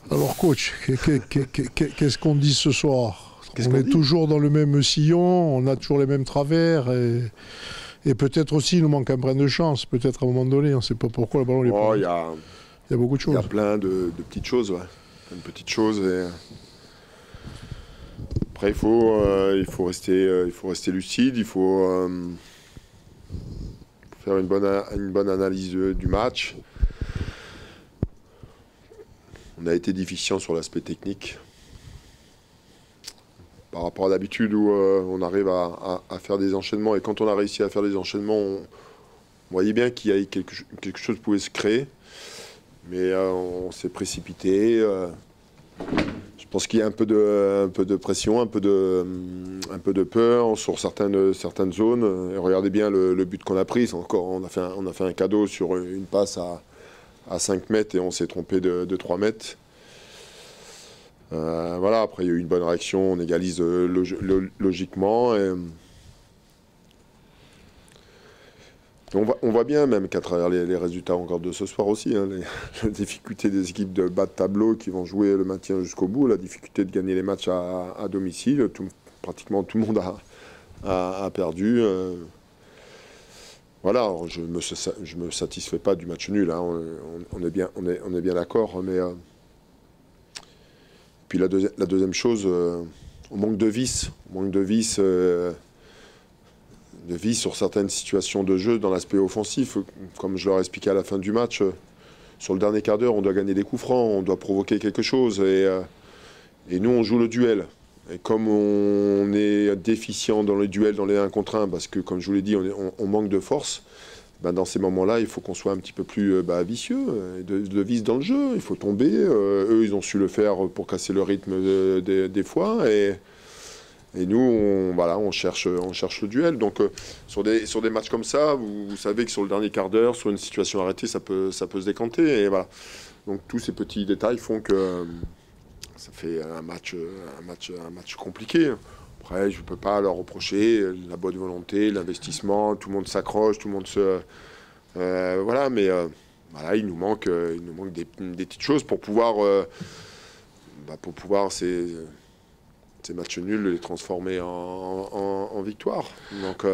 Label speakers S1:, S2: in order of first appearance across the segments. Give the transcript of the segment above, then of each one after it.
S1: Alors coach, qu'est-ce qu'on dit ce soir?
S2: Qu'est-ce
S1: On
S2: qu'on
S1: est
S2: dit?
S1: toujours dans le même sillon, on a toujours les mêmes travers et peut-être aussi il nous manque un brin de chance, peut-être à un moment donné, on ne sait pas pourquoi le ballon n'est pas
S2: Oh,
S1: rentré. Il y a beaucoup de
S2: il y a
S1: choses.
S2: plein de petites choses, ouais. Plein de petites choses. Et après, il faut rester lucide, il faut faire une bonne analyse du match. On a été déficient sur l'aspect technique. Par rapport à d'habitude où on arrive à faire des enchaînements. Et quand on a réussi à faire des enchaînements, on voyait bien qu'il y avait quelque chose pouvait se créer. Mais on s'est précipité. Je pense qu'il y a un peu de pression, un peu de peur sur certaines zones. Et regardez bien le but qu'on a pris. On a fait un cadeau sur une passe à 5 mètres et on s'est trompé de 3 mètres. Voilà, après il y a eu une bonne réaction, on égalise logiquement. On voit bien même qu'à travers les résultats encore de ce soir aussi, hein, la difficulté des équipes de bas de tableau qui vont jouer le maintien jusqu'au bout, la difficulté de gagner les matchs à domicile, pratiquement tout le monde a perdu. Voilà, je me satisfais pas du match nul, hein, on est bien d'accord, mais puis la deuxième chose, on manque de vis, de vis sur certaines situations de jeu dans l'aspect offensif. Comme je leur ai expliqué à la fin du match, sur le dernier quart d'heure, on doit gagner des coups francs, on doit provoquer quelque chose. Et nous, on joue le duel. Et comme on est déficient dans les duels, dans les 1 contre 1, parce que, comme je vous l'ai dit, on manque de force, ben dans ces moments-là, il faut qu'on soit un petit peu plus vicieux, de vis dans le jeu. Il faut tomber. Eux, ils ont su le faire pour casser le rythme des fois. Et nous, on cherche le duel. Donc, sur des matchs comme ça, vous savez que sur le dernier quart d'heure, sur une situation arrêtée, ça peut se décanter. Et voilà. Donc, tous ces petits détails font que ça fait un match compliqué. Après, je ne peux pas leur reprocher la bonne volonté, l'investissement. Tout le monde s'accroche, tout le monde se... voilà, mais voilà, il nous manque des petites choses pour pouvoir ces matchs nuls, les transformer en victoire. Donc,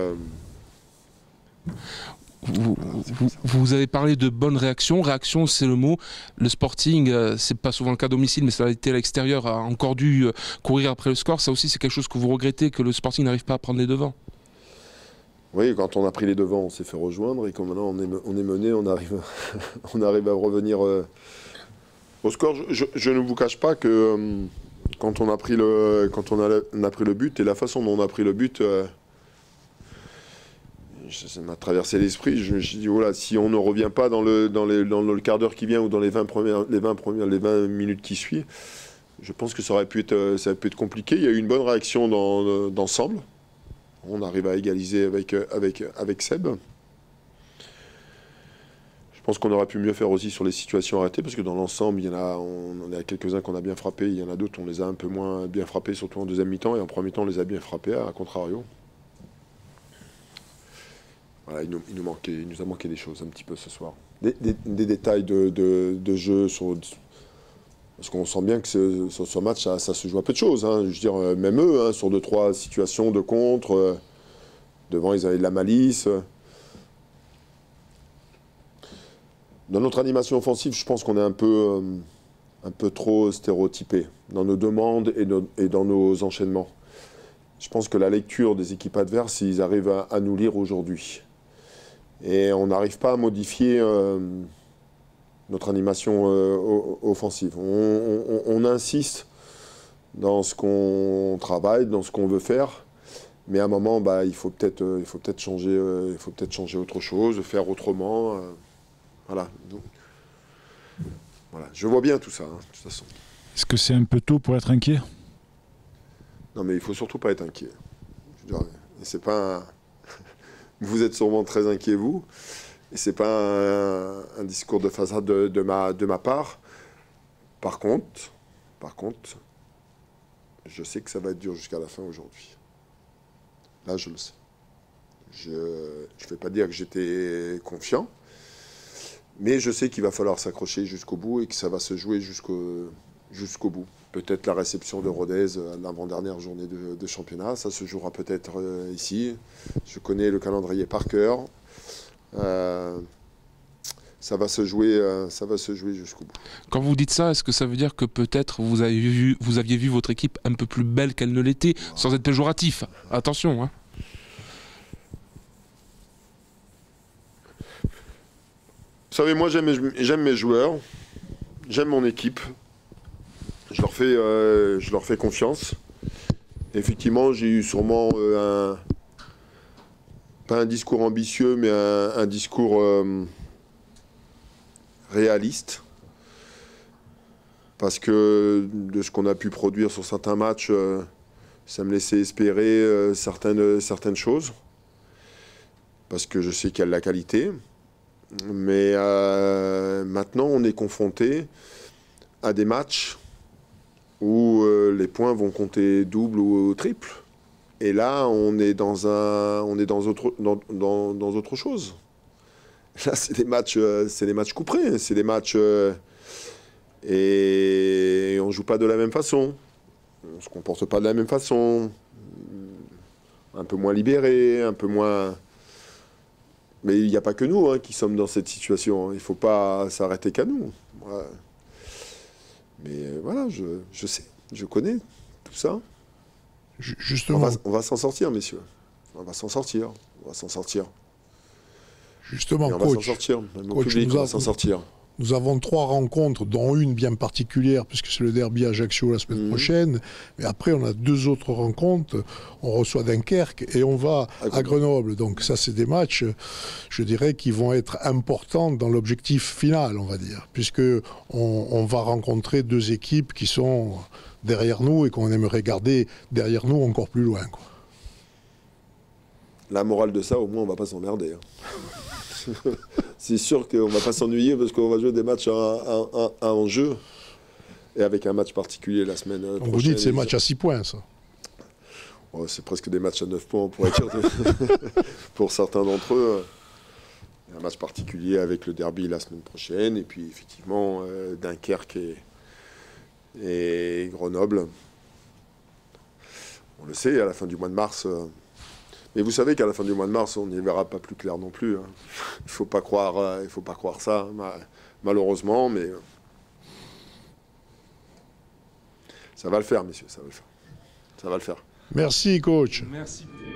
S3: vous avez parlé de bonne réaction. Réaction, c'est le mot. Le Sporting, c'est pas souvent le cas à domicile, mais ça a été à l'extérieur, a encore dû courir après le score. Ça aussi, c'est quelque chose que vous regrettez, que le Sporting n'arrive pas à prendre les devants.
S2: oui, quand on a pris les devants, on s'est fait rejoindre. Et quand maintenant on est mené, on arrive, on arrive à revenir au score. Je ne vous cache pas que quand on a pris le but et la façon dont on a pris le but, ça m'a traversé l'esprit. Je me suis dit, voilà, si on ne revient pas dans le quart d'heure qui vient ou dans les 20 minutes qui suivent, je pense que ça aurait pu être compliqué. Il y a eu une bonne réaction d'ensemble. On arrive à égaliser avec Seb. Je pense qu'on aurait pu mieux faire aussi sur les situations arrêtées, parce que dans l'ensemble, on a quelques-uns qu'on a bien frappés, il y en a d'autres, on les a un peu moins bien frappés, surtout en deuxième mi-temps, et en premier mi-temps, on les a bien frappés, à contrario. Voilà, il nous a manqué des choses un petit peu ce soir. Des détails de jeu, parce qu'on sent bien que sur ce match, ça se joue à peu de choses. Hein. Je veux dire, même eux, hein, sur 2-3 situations de contre, devant, ils avaient de la malice. Dans notre animation offensive, je pense qu'on est un peu trop stéréotypé dans nos demandes et dans nos enchaînements. Je pense que la lecture des équipes adverses, ils arrivent à nous lire aujourd'hui. Et on n'arrive pas à modifier notre animation offensive. On insiste dans ce qu'on travaille, dans ce qu'on veut faire, mais à un moment, il faut peut-être changer autre chose, faire autrement. Voilà. Donc, voilà. Je vois bien tout ça, hein, de toute façon.
S4: Est-ce que c'est un peu tôt pour être inquiet?
S2: Non, mais il faut surtout pas être inquiet. Je veux dire, c'est pas vous êtes sûrement très inquiet, vous, et c'est pas un discours de façade de ma part. Par contre, je sais que ça va être dur jusqu'à la fin aujourd'hui. Là, je le sais. Je ne vais pas dire que j'étais confiant, mais je sais qu'il va falloir s'accrocher jusqu'au bout et que ça va se jouer jusqu'au bout. Peut-être la réception de Rodez à l'avant-dernière journée de championnat, ça se jouera peut-être ici. Je connais le calendrier par cœur. Ça va se jouer jusqu'au bout.
S3: Quand vous dites ça, est-ce que ça veut dire que peut-être vous aviez vu votre équipe un peu plus belle qu'elle ne l'était, sans être péjoratif? Attention, hein.
S2: Vous savez, moi j'aime mes joueurs, j'aime mon équipe, je leur fais confiance. Effectivement, j'ai eu sûrement pas un discours ambitieux, mais un discours réaliste. Parce que de ce qu'on a pu produire sur certains matchs, ça me laissait espérer certaines choses. Parce que je sais qu'il y a de la qualité. Mais maintenant, on est confronté à des matchs où les points vont compter double ou triple. Et là, on est dans autre chose. Là, c'est des matchs couperés, c'est des matchs et on joue pas de la même façon. On se comporte pas de la même façon. Un peu moins libéré, un peu moins. Mais il n'y a pas que nous qui sommes dans cette situation. Il ne faut pas s'arrêter qu'à nous. Ouais. Mais voilà, je sais, je connais tout ça.
S1: Justement.
S2: On va s'en sortir, messieurs. On va s'en sortir.
S1: Justement,
S2: on va s'en sortir. Mon public va s'en sortir.
S1: Nous avons 3 rencontres, dont une bien particulière, puisque c'est le derby Ajaccio la semaine prochaine. Mais après, on a 2 autres rencontres. On reçoit Dunkerque et on va à Grenoble. Donc ça, c'est des matchs, je dirais, qui vont être importants dans l'objectif final, on va dire. Puisque on va rencontrer 2 équipes qui sont derrière nous et qu'on aimerait garder derrière nous encore plus loin, quoi.
S2: La morale de ça, au moins, on ne va pas s'emmerder. C'est sûr qu'on ne va pas s'ennuyer parce qu'on va jouer des matchs à enjeu. Et avec un match particulier la semaine prochaine.
S1: Vous dites c'est match à 6 points, ça.
S2: Oh, c'est presque des matchs à 9 points, on pourrait dire. Pour certains d'entre eux. Un match particulier avec le derby la semaine prochaine. Et puis, effectivement, Dunkerque et Grenoble. On le sait, à la fin du mois de mars... Mais vous savez qu'à la fin du mois de mars, on n'y verra pas plus clair non plus. Il ne faut pas croire ça, malheureusement, mais ça va le faire, messieurs, ça va le faire.
S1: Merci, coach.
S3: Merci.